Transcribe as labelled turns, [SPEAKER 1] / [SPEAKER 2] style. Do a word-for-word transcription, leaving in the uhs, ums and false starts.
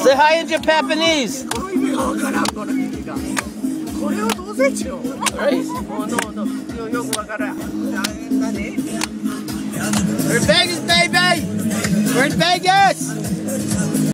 [SPEAKER 1] Say hi in Japanese. We're in Vegas, baby! We're in Vegas!